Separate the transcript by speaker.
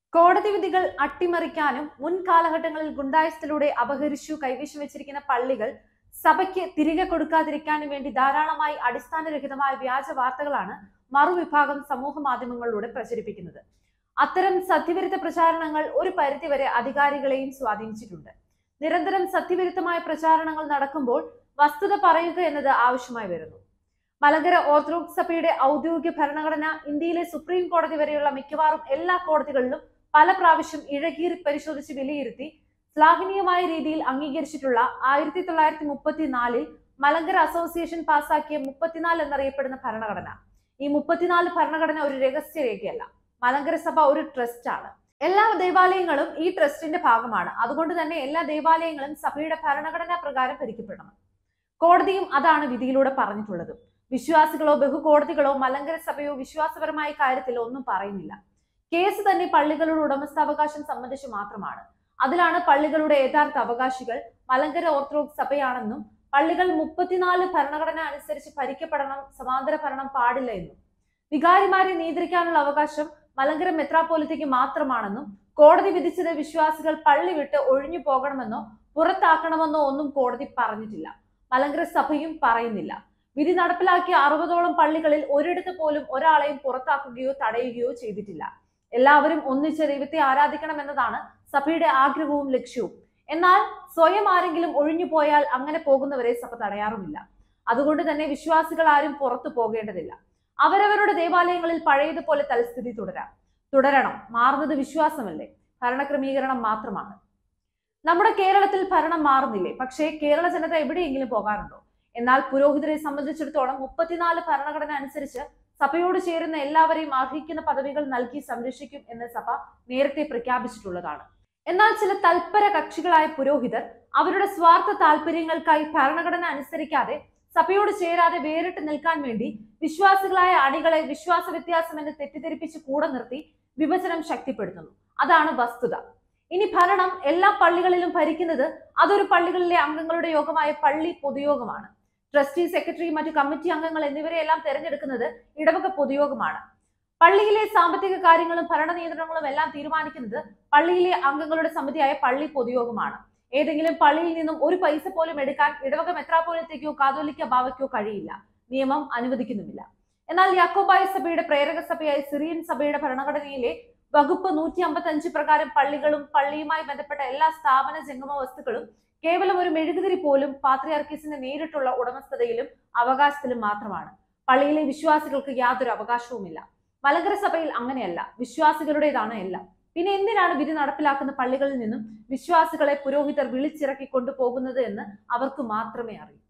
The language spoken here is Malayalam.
Speaker 1: കോടതി വിധികൾ അട്ടിമറിക്കാനും മുൻ കാലഘട്ടങ്ങളിൽ ഗുണ്ടായുസത്തിലൂടെ അപഹരിച്ചു കൈവശം വെച്ചിരിക്കുന്ന പള്ളികൾ സഭയ്ക്ക് തിരികെ കൊടുക്കാതിരിക്കാനും വേണ്ടി ധാരാളമായി അടിസ്ഥാനരഹിതമായ വ്യാജ വാർത്തകളാണ് മറുവിഭാഗം സമൂഹ മാധ്യമങ്ങളിലൂടെ പ്രചരിപ്പിക്കുന്നത്. അത്തരം സത്യവിരുദ്ധ പ്രചാരണങ്ങൾ ഒരു പരിധിവരെ അധികാരികളെയും സ്വാധീനിച്ചിട്ടുണ്ട്. നിരന്തരം സത്യവിരുദ്ധമായ പ്രചാരണങ്ങൾ നടക്കുമ്പോൾ വസ്തുത പറയുക എന്നത് ആവശ്യമായി വരുന്നു. മലങ്കര ഓർത്തഡോക്സ് സഭയുടെ ഔദ്യോഗിക ഭരണഘടന ഇന്ത്യയിലെ സുപ്രീം കോടതി വരെയുള്ള മിക്കവാറും എല്ലാ കോടതികളിലും പല പ്രാവശ്യം ഇഴകീറി പരിശോധിച്ച് വിലയിരുത്തി ശ്ലാഘനീയമായ രീതിയിൽ അംഗീകരിച്ചിട്ടുള്ള 1934 മലങ്കര അസോസിയേഷൻ പാസാക്കിയ 34 എന്നറിയപ്പെടുന്ന ഭരണഘടന. ഈ 34 ഭരണഘടന ഒരു രഹസ്യരേഖയല്ല. മലങ്കര സഭ ഒരു ട്രസ്റ്റ് ആണ്. എല്ലാ ദേവാലയങ്ങളും ഈ ട്രസ്റ്റിന്റെ ഭാഗമാണ്. അതുകൊണ്ട് തന്നെ എല്ലാ ദേവാലയങ്ങളും സഭയുടെ ഭരണഘടനാ പ്രകാരം ഭരിക്കപ്പെടണം. കോടതിയും അതാണ് വിധിയിലൂടെ പറഞ്ഞിട്ടുള്ളത്. വിശ്വാസികളോ ബഹുകോടതികളോ മലങ്കര സഭയോ വിശ്വാസപരമായ കാര്യത്തിൽ ഒന്നും പറയുന്നില്ല. കേസ് തന്നെ പള്ളികളുടെ ഉടമസ്ഥാവകാശം സംബന്ധിച്ച് മാത്രമാണ്. അതിലാണ് പള്ളികളുടെ യഥാർത്ഥ അവകാശികൾ മലങ്കര ഓർത്തഡോക്സ് സഭയാണെന്നും പള്ളികൾ 34 ഭരണഘടന അനുസരിച്ച് ഭരിക്കപ്പെടണം, സമാന്തര ഭരണം പാടില്ല എന്നും വികാരിമാരെ നിയന്ത്രിക്കാനുള്ള അവകാശം മലങ്കര മെത്രാപ്പോലിത്തയ്ക്ക് മാത്രമാണെന്നും കോടതി വിധിച്ചത് വിശ്വാസികൾ പള്ളി വിട്ട് ഒഴിഞ്ഞു പോകണമെന്നോ പുറത്താക്കണമെന്നോ ഒന്നും കോടതി പറഞ്ഞിട്ടില്ല. മലങ്കര സഭയും പറയുന്നില്ല. വിധി നടപ്പിലാക്കിയ 60ഓളം പള്ളികളിൽ ഒരിടത്ത് പോലും ഒരാളെയും പുറത്താക്കുകയോ തടയുകയോ ചെയ്തിട്ടില്ല. എല്ലാവരും ഒന്നിച്ച് ദൈവത്തെ ആരാധിക്കണം എന്നതാണ് സഭയുടെ ആഗ്രഹവും ലക്ഷ്യവും. എന്നാൽ സ്വയം ആരെങ്കിലും ഒഴിഞ്ഞു പോയാൽ അങ്ങനെ പോകുന്നവരെ സഭ തടയാറുമില്ല. അതുകൊണ്ട് തന്നെ വിശ്വാസികൾ ആരും പുറത്തു പോകേണ്ടതില്ല. അവരവരുടെ ദേവാലയങ്ങളിൽ പഴയതുപോലെ തൽസ്ഥിതി തുടരണം. മാറുന്നത് വിശ്വാസമല്ലേ, ഭരണക്രമീകരണം മാത്രമാണ്. നമ്മുടെ കേരളത്തിൽ ഭരണം മാറുന്നില്ലേ? പക്ഷേ കേരള ജനത എവിടെയെങ്കിലും പോകാറുണ്ടോ? എന്നാൽ പുരോഹിതരെ സംബന്ധിച്ചിടത്തോളം 34 ഭരണഘടന അനുസരിച്ച് സഭയോട് ചേരുന്ന എല്ലാവരെയും അർഹിക്കുന്ന പദവികൾ നൽകി സംരക്ഷിക്കും എന്ന് സഭ നേരത്തെ പ്രഖ്യാപിച്ചിട്ടുള്ളതാണ്. എന്നാൽ ചില തൽപര കക്ഷികളായ പുരോഹിതർ അവരുടെ സ്വാർത്ഥ താല്പര്യങ്ങൾക്കായി ഭരണഘടന അനുസരിക്കാതെ സഭയോട് ചേരാതെ വേറിട്ട് നിൽക്കാൻ വേണ്ടി വിശ്വാസികളായ അണികളെ വിശ്വാസ വ്യത്യാസം എന്ന് തെറ്റിദ്ധരിപ്പിച്ച് കൂടെ നിർത്തി വിഭജനം ശക്തിപ്പെടുത്തുന്നു. അതാണ് വസ്തുത. ഇനി ഭരണം എല്ലാ പള്ളികളിലും ഭരിക്കുന്നത് അതൊരു പള്ളികളിലെ അംഗങ്ങളുടെ യോഗമായ പള്ളി പൊതുയോഗമാണ്. ട്രസ്റ്റി, സെക്രട്ടറി, മറ്റു കമ്മിറ്റി അംഗങ്ങൾ എന്നിവരെയെല്ലാം തെരഞ്ഞെടുക്കുന്നത് ഇടവക പൊതുയോഗമാണ്. പള്ളിയിലെ സാമ്പത്തിക കാര്യങ്ങളും ഭരണ നിയന്ത്രണങ്ങളും എല്ലാം തീരുമാനിക്കുന്നത് പള്ളിയിലെ അംഗങ്ങളുടെ സമിതിയായ പള്ളി പൊതുയോഗമാണ്. ഏതെങ്കിലും പള്ളിയിൽ നിന്നും ഒരു പൈസ പോലും എടുക്കാൻ ഇടവക മെത്രാപ്പോലിത്തയ്ക്കോ കാതോലിക്ക ബാവയ്ക്കോ കഴിയില്ല. നിയമം അനുവദിക്കുന്നുമില്ല. എന്നാൽ യാക്കോബായ സഭയുടെ പ്രേരക സഭയായ സിറിയൻ സഭയുടെ ഭരണഘടനയിലെ വകുപ്പ് 155 പ്രകാരം പള്ളികളും പള്ളിയുമായി ബന്ധപ്പെട്ട എല്ലാ സ്ഥാപന ജംഗമ വസ്തുക്കളും കേവലം ഒരു മെഴുകുതിരി പോലും പാത്രിയാർക്കീസിന്റെ നേരിട്ടുള്ള ഉടമസ്ഥതയിലും അവകാശത്തിലും മാത്രമാണ്. പള്ളിയിലെ വിശ്വാസികൾക്ക് യാതൊരു അവകാശവുമില്ല. മലങ്കര സഭയിൽ അങ്ങനെയല്ല. വിശ്വാസികളുടേതാണ് എല്ലാം. പിന്നെ എന്തിനാണ് വിധി നടപ്പിലാക്കുന്ന പള്ളികളിൽ നിന്നും വിശ്വാസികളെ പുരോഹിതർ വിളിച്ചിറക്കി കൊണ്ടുപോകുന്നത് എന്ന് അവർക്ക് മാത്രമേ അറിയൂ.